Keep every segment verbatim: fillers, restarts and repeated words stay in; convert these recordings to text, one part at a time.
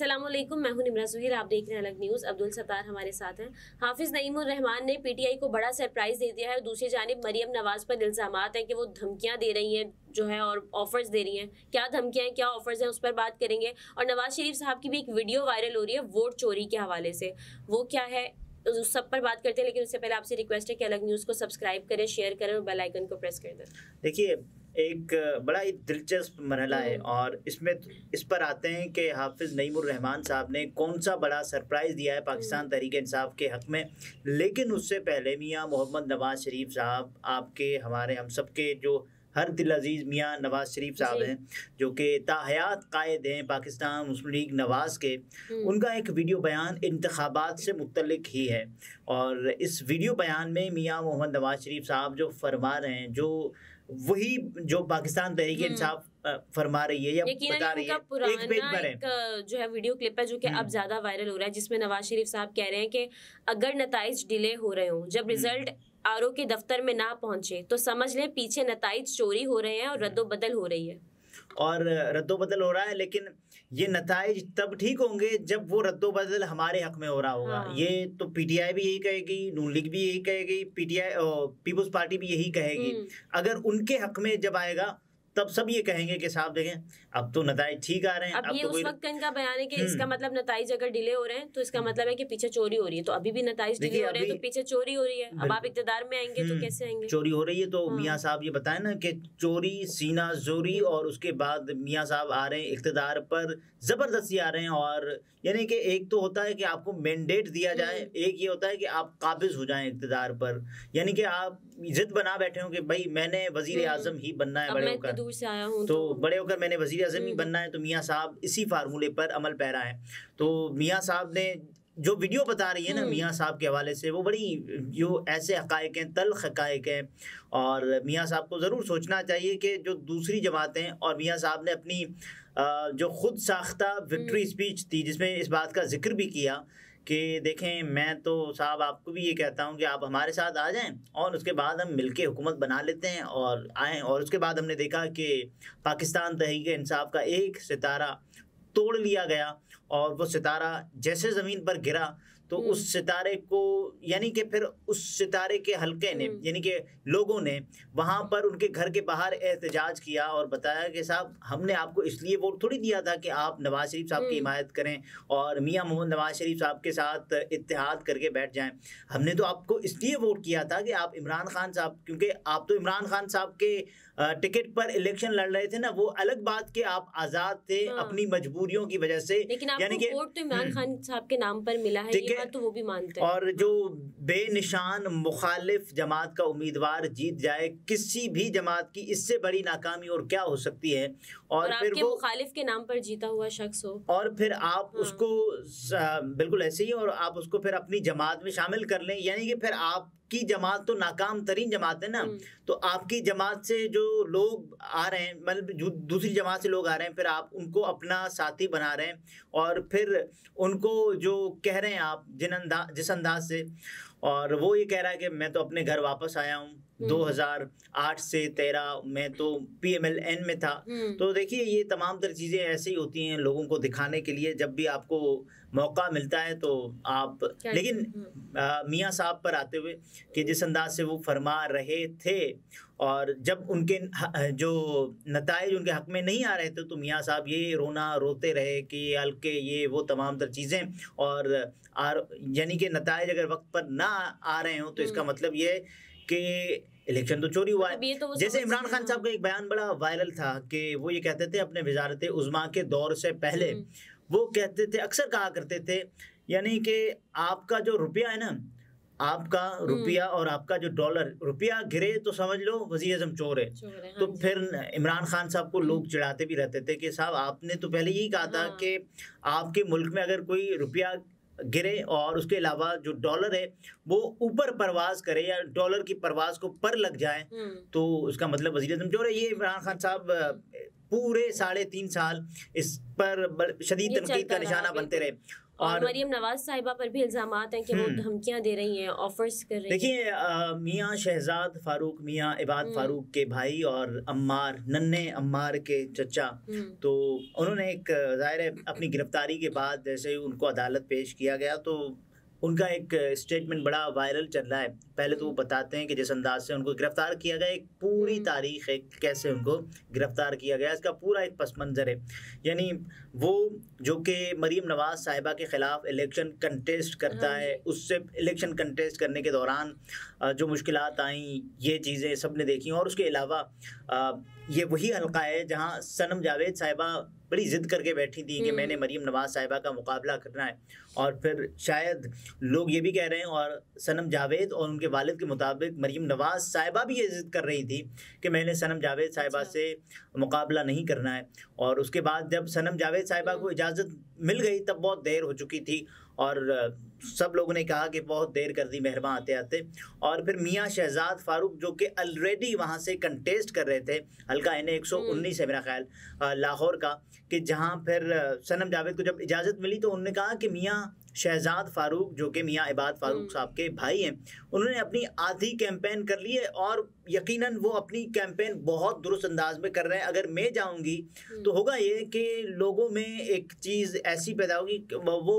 अस्सलाम वालेकुम, मैं हूं निमरा सुहेल। आप देख रहे हैं अलग न्यूज़। अब्दुल सत्तार हमारे साथ हैं। हाफिज नईम उर रहमान ने पीटीआई को बड़ा सरप्राइज दे दिया है। दूसरी जानिब मरियम नवाज पर इल्जामात हैं कि वो धमकियां दे रही हैं जो है और ऑफर्स दे रही हैं। क्या धमकियां हैं, क्या ऑफर्स हैं, उस पर बात करेंगे। और नवाज शरीफ साहब की भी एक वीडियो वायरल हो रही है वोट चोरी के हवाले से, वो क्या है उस सब पर बात करते हैं। लेकिन उससे पहले आपसे रिक्वेस्ट है कि अलग न्यूज़ को सब्सक्राइब करें, शेयर करें और बेल आइकन को प्रेस कर दें। देखिए, एक बड़ा ही दिलचस्प मरहला है और इसमें इस पर आते हैं कि हाफिज नईम उर रहमान साहब ने कौन सा बड़ा सरप्राइज़ दिया है पाकिस्तान तहरीक इंसाफ के हक़ में। लेकिन उससे पहले मियाँ मोहम्मद नवाज शरीफ साहब, आपके हमारे हम सब के जो हर दिल अजीज़ मियाँ नवाज शरीफ साहब हैं, जो कि ताहयात कायद हैं पाकिस्तान मुस्लिम लीग नवाज के, उनका एक वीडियो बयान इंतखाबात से मुतल्लिक ही है। और इस वीडियो बयान में मियाँ मोहम्मद नवाज शरीफ साहब जो फरमा रहे हैं, जो वही जो पाकिस्तान तहरीक इंसाफ फरमा रही है या बता रही है, एक पेज पर है एक जो है वीडियो क्लिप है जो कि अब ज्यादा वायरल हो रहा है, जिसमें नवाज शरीफ साहब कह रहे हैं कि अगर नताइज डिले हो रहे हों, जब रिजल्ट आर ओ के दफ्तर में ना पहुंचे तो समझ लें पीछे नताइज चोरी हो रहे हैं और रद्दोबदल हो रही है। और रद्दोबदल हो रहा है, लेकिन ये नताइज तब ठीक होंगे जब वो रद्दोबदल हमारे हक में हो रहा होगा। हाँ। ये तो पीटीआई भी यही कहेगी, नून लीग भी यही कहेगी, पीटीआई पीपुल्स पार्टी भी यही कहेगी। अगर उनके हक में जब आएगा तब सब ये कहेंगे कि साहब देखें अब तो नताइज ठीक आ रहे हैं। अब, अब ये तो उस वक्त का इनका बयान है कि इसका मतलब नताइज अगर डिले हो रहे हैं तो इसका मतलब है कि पीछे चोरी हो रही है। तो अभी भी नताइज डिले हो रहे हैं तो पीछे चोरी हो रही है। अब आप इक़्तिदार में आएंगे तो कैसे आएंगे? चोरी हो रही है तो हाँ। मियाँ साहब ये बताएं ना कि चोरी सीना जोरी, और उसके बाद मियाँ साहब आ रहे हैं इक़्तिदार पर, जबरदस्ती आ रहे हैं। और यानी कि एक तो होता है कि आपको मैंडेट दिया जाए, एक ये होता है कि आप काबिज हो जाएं इक़्तिदार पर, यानी कि आप जिद बना बैठे हो कि भाई मैंने वजीर आजम ही बनना है, बड़े होकर दूर से आया हूं तो, तो बड़े होकर मैंने वजीर आजम ही बनना है। तो मियाँ साहब इसी फार्मूले पर अमल पैरा है। तो मियाँ साहब ने जो वीडियो बता रही है ना मियाँ साहब के हवाले से, वो बड़ी जो ऐसे हक़ाइक़ हैं, तल्ख़ हक़ाइक़ हैं। और मियाँ साहब को ज़रूर सोचना चाहिए कि जो दूसरी जमातें, और मियाँ साहब ने अपनी जो खुद साख्ता विक्ट्री स्पीच थी जिसमें इस बात का जिक्र भी किया कि देखें मैं तो साहब आपको भी ये कहता हूँ कि आप हमारे साथ आ जाएं और उसके बाद हम मिलके हुकूमत बना लेते हैं और आएँ। और उसके बाद हमने देखा कि पाकिस्तान तहरीक इंसाफ का एक सितारा तोड़ लिया गया, और वो सितारा जैसे ज़मीन पर गिरा तो उस सितारे को, यानी कि फिर उस सितारे के हल्के ने, यानी कि लोगों ने वहाँ पर उनके घर के बाहर एहतजाज किया और बताया कि साहब हमने आपको इसलिए वोट थोड़ी दिया था कि आप नवाज शरीफ साहब की हिमायत करें और मियाँ मोहम्मद नवाज शरीफ साहब के साथ इत्तेहाद करके बैठ जाएं। हमने तो आपको इसलिए वोट किया था कि आप इमरान खान साहब, क्योंकि आप तो इमरान खान साहब के टिकट पर इलेक्शन लड़ रहे थे ना, वो अलग बात कि आप आज़ाद थे अपनी मजबूरियों की वजह से, लेकिन आपको वोट तो इमरान खान साहब के नाम पर मिला है, ये बात तो वो भी मानते हैं। और जो बेनिशान मुखालिफ जमात का उम्मीदवार जीत जाए, किसी भी जमात की इससे बड़ी नाकामी और क्या हो सकती है। और, और फिर आपके वो मुखालिफ के नाम पर जीता हुआ शख्स हो और फिर आप हाँ। उसको बिल्कुल ऐसे ही, और आप उसको फिर अपनी जमात में शामिल कर लें, यानी कि फिर आप की जमात तो नाकाम तरीन जमात है ना। तो आपकी जमात से जो लोग आ रहे हैं, मतलब दूसरी जमात से लोग आ रहे हैं, फिर आप उनको अपना साथी बना रहे हैं और फिर उनको जो कह रहे हैं आप जिन अंदाज जिस अंदाज से, और वो ये कह रहा है कि मैं तो अपने घर वापस आया हूँ, दो हज़ार आठ से तेरह में तो पी एम एल एन में था। तो देखिए ये तमाम तर चीज़ें ऐसे ही होती हैं लोगों को दिखाने के लिए, जब भी आपको मौका मिलता है तो आप। लेकिन मियाँ साहब पर आते हुए कि जिस अंदाज से वो फरमा रहे थे, और जब उनके जो नताइज उनके हक़ में नहीं आ रहे थे तो मियाँ साहब ये रोना रोते रहे कि हल्के ये वो तमाम तर चीज़ें, और यानी कि नताइज अगर वक्त पर ना आ रहे हों तो इसका मतलब ये कि इलेक्शन तो चोरी हुआ है। तो जैसे इमरान खान साहब का एक बयान बड़ा वायरल था कि वो ये कहते थे अपने वजारत उज़्मा के दौर से पहले, वो कहते थे, अक्सर कहा करते थे, यानी कि आपका जो रुपया है ना, आपका रुपया और आपका जो डॉलर, रुपया गिरे तो समझ लो वज़ीर आज़म चोर है। हाँ तो फिर इमरान खान साहब को लोग चिढ़ाते भी रहते थे कि साहब आपने तो पहले यही कहा था कि आपके मुल्क में अगर कोई रुपया गिरे और उसके अलावा जो डॉलर है वो ऊपर परवाज करे या डॉलर की परवाज को पर लग जाए तो उसका मतलब वज़ीर आज़म चोर है। ये इमरान खान साहब पूरे साढ़े तीन साल इस पर शदीद तनकीद का निशाना बनते रहे। और मरियम नवाज साहिबा पर भी इल्जामात हैं कि वो धमकियां दे रही हैं, ऑफर्स कर रही हैं। देखिए मियाँ शहजाद फारूक, मियाँ इबाद फारूक के भाई और अम्मार, नन्हे अम्मार के चचा, तो उन्होंने एक ज़ाहिर है अपनी गिरफ्तारी के बाद जैसे ही उनको अदालत पेश किया गया तो उनका एक स्टेटमेंट बड़ा वायरल चल रहा है। पहले तो वो बताते हैं कि जिस अंदाज से उनको गिरफ्तार किया गया, एक पूरी तारीख है कैसे उनको गिरफ्तार किया गया, इसका पूरा एक पस मंज़र है। यानी वो जो कि मरीम नवाज साहिबा के ख़िलाफ़ इलेक्शन कंटेस्ट करता है, उससे इलेक्शन कंटेस्ट करने के दौरान जो मुश्किलात आई, ये चीज़ें सब ने देखी। और उसके अलावा ये वही हल्का है जहाँ सनम जावेद साहिबा बड़ी ज़िद करके बैठी थी कि मैंने मरीम नवाज साहिबा का मुकाबला करना है, और फिर शायद लोग ये भी कह रहे हैं और सनम जावेद और उनके वालिद के मुताबिक मरीम नवाज साहिबा भी ये ज़िद कर रही थी कि मैंने सनम जावेद साहिबा से मुकाबला नहीं करना है। और उसके बाद जब सनम जावेद साहिबा को इजाज़त मिल गई तब बहुत देर हो चुकी थी और सब लोगों ने कहा कि बहुत देर कर दी मेहरबान आते आते। और फिर मियाँ शहजाद फारूक जो कि ऑलरेडी वहाँ से कंटेस्ट कर रहे थे, हल्का एन एक सौ उन्नीस है मेरा ख्याल लाहौर का, कि जहाँ फिर सनम जावेद को जब इजाज़त मिली तो उन्होंने कहा कि मियाँ शहजाद फारूक जो कि मियाँ इबाद फारूक साहब के भाई हैं, उन्होंने अपनी आधी कैंपेन कर ली है और यकीनन वो अपनी कैंपेन बहुत दुरुस्त अंदाज में कर रहे हैं। अगर मैं जाऊंगी तो होगा ये कि लोगों में एक चीज़ ऐसी पैदा होगी कि वो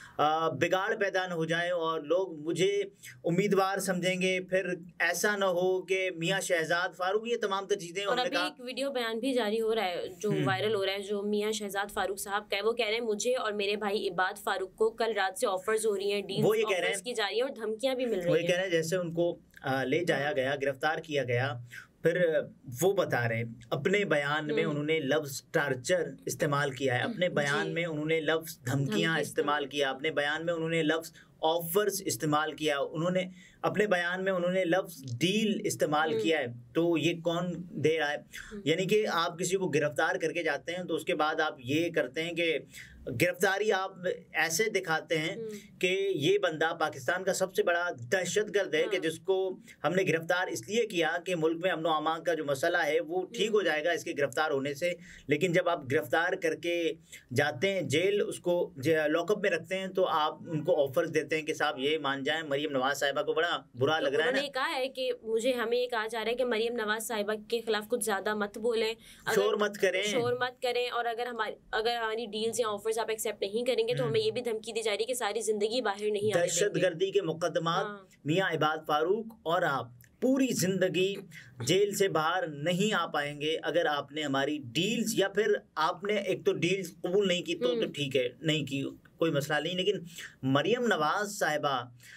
बिगाड़ पैदा न हो जाए और लोग मुझे उम्मीदवार समझेंगे, फिर ऐसा ना हो कि मियाँ शहजाद फारूक, ये तमाम तो चीज़ें। और अभी एक वीडियो बयान भी जारी हो रहा है जो वायरल हो रहा है, जो मियाँ शहजाद फारूक साहब का है। वो कह रहे हैं मुझे और मेरे भाई इबाद फारूक को कल रात से ऑफर्स हो रही हैं, डील्स वो ये कह रहे हैं की जा रही है और धमकियां भी मिल रही हैं। वो ये कह रहे हैं जैसे उनको ले जाया गया, गिरफ्तार किया गया, फिर वो बता रहे हैं अपने बयान में उन्होंने लफ्ज़ टार्चर इस्तेमाल किया है, अपने बयान में उन्होंने लफ्ज़ धमकियां इस्तेमाल किया, अपने बयान में उन्होंने लफ्ज़ ऑफर्स इस्तेमाल किया, उन्होंने अपने बयान में उन्होंने लफ्ज़ डील इस्तेमाल किया है। तो ये कौन दे रहा है? यानी कि आप किसी को गिरफ्तार करके जाते हैं तो उसके बाद आप ये करते हैं कि गिरफ्तारी आप ऐसे दिखाते हैं कि ये बंदा पाकिस्तान का सबसे बड़ा दहशतगर्द है, कि जिसको हमने गिरफ्तार इसलिए किया कि मुल्क में अमन व अमान का जो मसला है वो ठीक हो जाएगा इसके गिरफ्तार होने से। लेकिन जब आप गिरफ्तार करके जाते हैं जेल, उसको लॉकअप में रखते हैं, तो आप उनको ऑफर्स देते हैं कि साहब ये मान जाएं। मरीम नवाज साहिबा को बड़ा बुरा तो लग रहा है ना, कहा है कि मुझे हमें ये कहा जा रहा है कि मरीम नवाज साहिबा के खिलाफ कुछ ज्यादा मत बोलें, शोर मत करें शोर मत करें और अगर हमारी अगर हमारी डील्स या ऑफर्स आप एक्सेप्ट नहीं करेंगे तो हमें ये भी धमकी दी जा रही है कि सारी जिंदगी बाहर नहीं आने देंगे। दहशतगर्दी के मुकदमात मियाँ इबाद फारूक और आप पूरी जिंदगी जेल से बाहर नहीं आ पाएंगे अगर आपने हमारी डील्स, या फिर आपने एक तो डील्स कबूल नहीं की तो, तो ठीक है, नहीं की कोई मसला नहीं। लेकिन मरियम नवाज साहिबा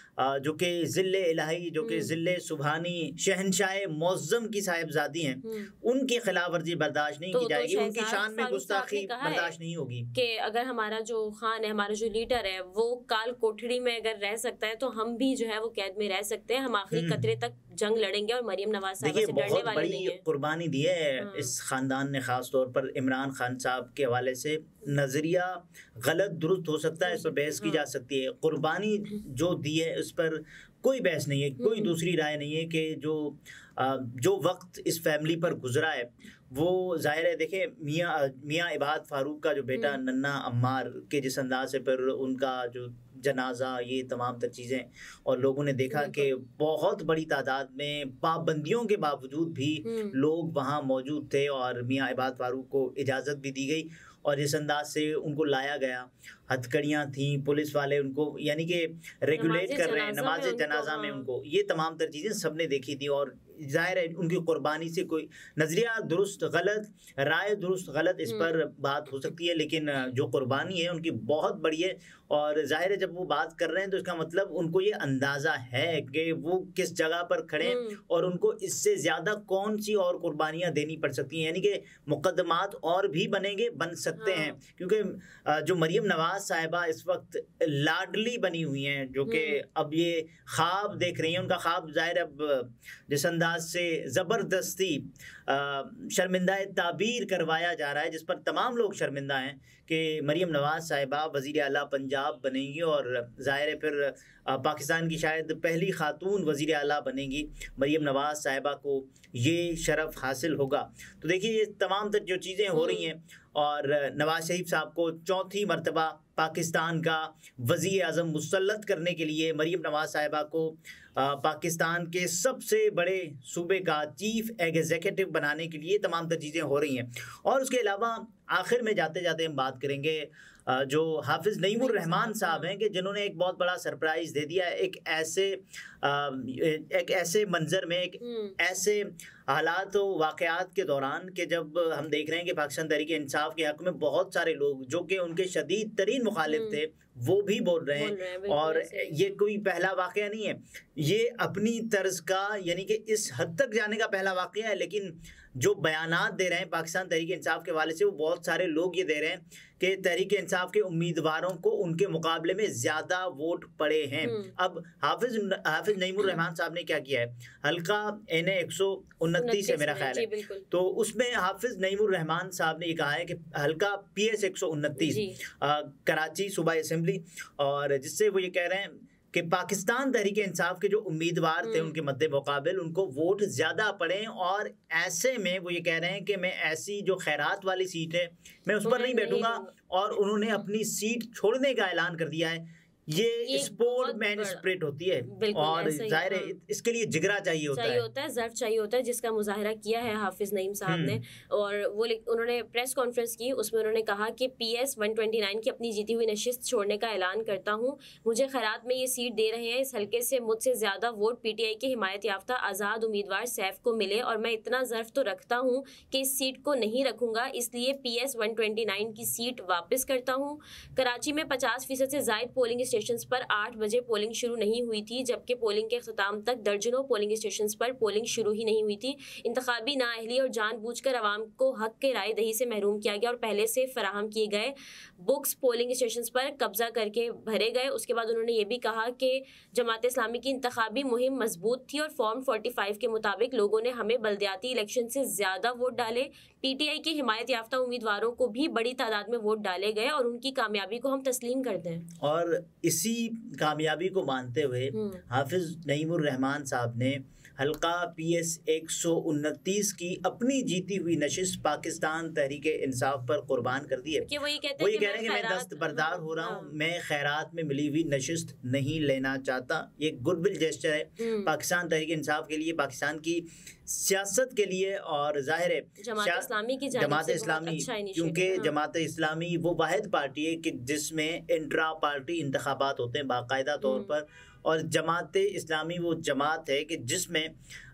जो कि ज़िल्ले इलाही, जो कि ज़िल्ले सुबहानी शहनशाह मौज़्ज़म की साहिबजादी हैं, उनकी खिलाफ वर्जी बर्दाश्त नहीं तो, की जाएगी, तो उनकी शान में गुस्ताखी बर्दाश्त नहीं होगी। कि अगर हमारा जो खान है, हमारा जो लीडर है, वो काल कोठड़ी में अगर रह सकता है तो हम भी जो है वो कैद में रह सकते हैं। हम आखिरी कतरे तक जंग लड़ेंगे और मरियम नवाज साहिबा से डरने वाले नहीं हैं। कुर्बानी दी है इस खानदान ने, खास तौर पर इमरान खान साहब के हवाले से नजरिया गलत दुरुस्त हो सकता है, इस पर बहस की जा सकती है। कुर्बानी जो दी है उस पर कोई बहस नहीं है, कोई दूसरी राय नहीं है कि जो जो वक्त इस फैमिली पर गुजरा है वो जाहिर है। देखें मियाँ मियाँ इबाद फारूक का जो बेटा नन्ना अम्मार के जिस अंदाज से फिर उनका जो जनाजा, ये तमाम तर चीज़ें, और लोगों ने देखा कि बहुत बड़ी तादाद में पाबंदियों के बावजूद भी लोग वहाँ मौजूद थे और मियाँ इबाद फारूक को इजाज़त भी दी गई और जिस अंदाज से उनको लाया गया, हथकड़ियाँ थी, पुलिस वाले उनको यानी कि रेगुलेट कर रहे हैं, नमाज जनाजा में उनको, ये तमाम तर चीज़ें सबने देखी थी। और जाहिर है उनकी कुर्बानी से कोई नज़रिया दुरुस्त गलत, राय दुरुस्त गलत, इस पर बात हो सकती है, लेकिन जो कुर्बानी है उनकी बहुत बड़ी है। और जाहिर है जब वो बात कर रहे हैं तो इसका मतलब उनको ये अंदाज़ा है कि वो किस जगह पर खड़े हैं और उनको इससे ज़्यादा कौन सी और कुर्बानियाँ देनी पड़ सकती हैं। यानी कि मुकदमात और भी बनेंगे, बन सकते हैं, क्योंकि जो मरियम नवाज साहिबा इस वक्त लाडली बनी हुई हैं, जो कि अब ये ख्वाब देख रही हैं, उनका ख्वाब जाहिर अब जिस अंदाज से ज़बरदस्ती शर्मिंदा ताबीर करवाया जा रहा है, जिस पर तमाम लोग शर्मिंदा हैं कि मरियम नवाज साहिबा वज़ीर आला पंजाब बनेंगी और ज़ाहिर है फिर पाकिस्तान की शायद पहली खातून वज़ीर आला बनेंगी। मरियम नवाज साहिबा को ये शरफ़ हासिल होगा। तो देखिए ये तमाम तर जो चीज़ें हो रही हैं और नवाज शरीफ साहब को चौथी मरतबा पाकिस्तान का वज़ीर आज़म मुसल्लत करने के लिए मरीम नवाज साहिबा को आ, पाकिस्तान के सबसे बड़े सूबे का चीफ एग्जीक्यूटिव बनाने के लिए तमाम तर चीज़ें हो रही हैं। और उसके अलावा आखिर में जाते जाते हम बात करेंगे जो हाफिज़ नईमुर रहमान साहब हैं कि जिन्होंने एक बहुत बड़ा सरप्राइज़ दे दिया एक ऐसे एक ऐसे मंजर में, एक ऐसे हालात व वाक़यात के दौरान कि जब हम देख रहे हैं कि पाकिस्तान तहरीक-ए-इंसाफ के हक़ में बहुत सारे लोग जो कि उनके शदीद तरीन मुखालिफ थे वो भी बोल रहे हैं। और ये कोई पहला वाक़या नहीं है, ये अपनी तर्ज का यानी कि इस हद तक जाने का पहला वाक़या है। लेकिन जो बयानात दे रहे हैं पाकिस्तान तहरीक-ए-इंसाफ के हवाले से वो बहुत सारे लोग ये दे रहे हैं कि तहरीक-ए-इंसाफ के उम्मीदवारों को उनके मुकाबले में ज़्यादा वोट पड़े हैं। अब हाफिज़ हाफिज़ नईमुर रहमान साहब ने क्या किया है, हल्का एन ए एक सौ उनतीस है मेरा ख्याल है, तो उसमें हाफिज़ नईमुर रहमान साहब ने ये कहा है कि हल्का पी एस एक सौ उनतीस कराची सूबाई असेंबली, और जिससे वो ये कह रहे हैं कि पाकिस्तान तहरीक इंसाफ के जो उम्मीदवार थे उनके मद्दे मुकाबिल उनको वोट ज़्यादा पड़े। और ऐसे में वो ये कह रहे हैं कि मैं ऐसी जो खैरात वाली सीट है मैं उस पर नहीं बैठूंगा, और उन्होंने अपनी सीट छोड़ने का ऐलान कर दिया है। ये, ये स्पोर्ट मैन स्पिरिट होती है और जाहिर है इसके लिए जिगरा चाहिए होता चाहिए है होता है ज़र्फ चाहिए होता है, जिसका मुजाहरा किया है हाफिज़ नईम साहब ने। और वो उन्होंने प्रेस कॉन्फ्रेंस की, उसमें उन्होंने कहा कि P S one twenty nine की अपनी जीती हुई नशिस्त छोड़ने का ऐलान करता हूँ। मुझे खैरात में ये सीट दे रहे हैं, इस हल्के से मुझसे ज़्यादा वोट पी टी आई के हिमायत याफ्ता आज़ाद उम्मीदवार सैफ को मिले, और मैं इतना ज़र्फ तो रखता हूँ कि इस सीट को नहीं रखूँगा, इसलिए P S one twenty nine की सीट वापस करता हूँ। कराची में पचास फीसद से ज़ायद पोलिंग स्टेशन पर आठ बजे पोलिंग शुरू नहीं हुई थी, जबकि पोलिंग के ख़त्म तक दर्जनों पोलिंग स्टेशंस पर पोलिंग शुरू ही नहीं हुई थी। इंतखाबी नाअहली और जानबूझकर अवाम को हक के राय दही से महरूम किया गया और पहले से फराहम किए गए बुक्स पोलिंग स्टेशंस पर कब्जा करके भरे गए। उसके बाद उन्होंने ये भी कहा कि जमात इस्लामी की इंतखाबी मुहिम मजबूत थी और फॉर्म पैंतालीस के मुताबिक लोगों ने हमें बल्दियाती इलेक्शन से ज़्यादा वोट डाले। पीटीआई के हिमायत याफ्ता उम्मीदवारों को भी बड़ी तादाद में वोट डाले गए और उनकी कामयाबी को हम तस्लीम करते हैं। और इसी कामयाबी को मानते हुए हाफिज़ नईमुर रहमान साहब ने हल्का पी एस एक सौ उनतीस की अपनी जीती हुई नशिस्त पाकिस्तान तहरीक इंसाफ पर कुर्बान कर दी है। कि वो ये कहते वो हैं ये कह रहे हैं कि मैं दस्तबरदार हो रहा हूँ, मैं खैरात में मिली हुई नशिस्त नहीं लेना चाहता। ये गुडविल जेस्चर है पाकिस्तान तहरीक इंसाफ के लिए, पाकिस्तान की सियासत के लिए, और जाहिर है जमात इस्लामी की जमात इस्लामी क्योंकि जमात इस्लामी वो वाहिद पार्टी है कि जिसमें इंट्रा पार्टी इंतखाबात होते हैं बाकायदा तौर पर, और जमात इस्लामी वो जमात है कि जिसमें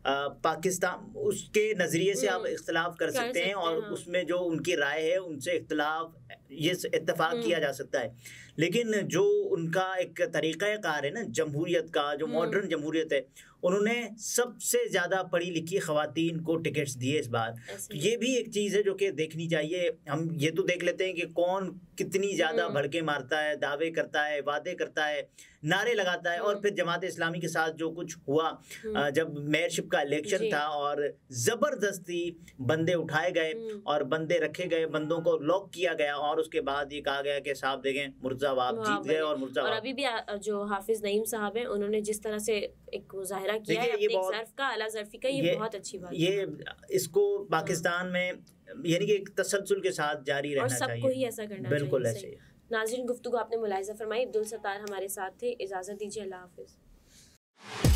पाकिस्तान उसके नज़रिए से आप इख्तलाफ कर, कर सकते हैं और हाँ। उसमें जो उनकी राय है उनसे इख्तलाफ ये इत्तेफाक किया जा सकता है। लेकिन जो उनका एक तरीक़ा कार है ना जमहूरियत का, जो मॉडर्न जमहूरियत है, उन्होंने सबसे ज़्यादा पढ़ी लिखी ख़वातीन को टिकट्स दिए इस बार। तो ये भी एक चीज़ है जो कि देखनी चाहिए। हम ये तो देख लेते हैं कि कौन कितनी ज़्यादा भड़के मारता है, दावे करता है, वादे करता है, नारे लगाता है, और फिर जमात इस्लामी के साथ जो कुछ हुआ जब मेयरशिप का इलेक्शन था और ज़बरदस्ती बंदे उठाए गए और बंदे रखे गए, बंदों को लॉक किया गया, और उसके बाद ये कहा गया कि साहब देखें मुर्तज़ा आप जीत गए और मुर्तज़ा और अभी भी जो हाफिज़ नईम साहब हैं उन्होंने जिस तरह से एक मुजाहरा किया है अपने ज़र्फ का, आला ज़र्फी का, ये, ये बहुत अच्छी बात है। ये इसको पाकिस्तान में यानी कि एक तसलसल के साथ जारी रहना चाहिए और सबको ही ऐसा करना चाहिए। बिल्कुल ऐसे। नाज़रीन, गुफ्तगू आपने मुलाहिज़ा फरमाई। अब्दुल सत्तार हमारे साथ थे। इजाज़त दीजिए, अल्लाह हाफ़िज़।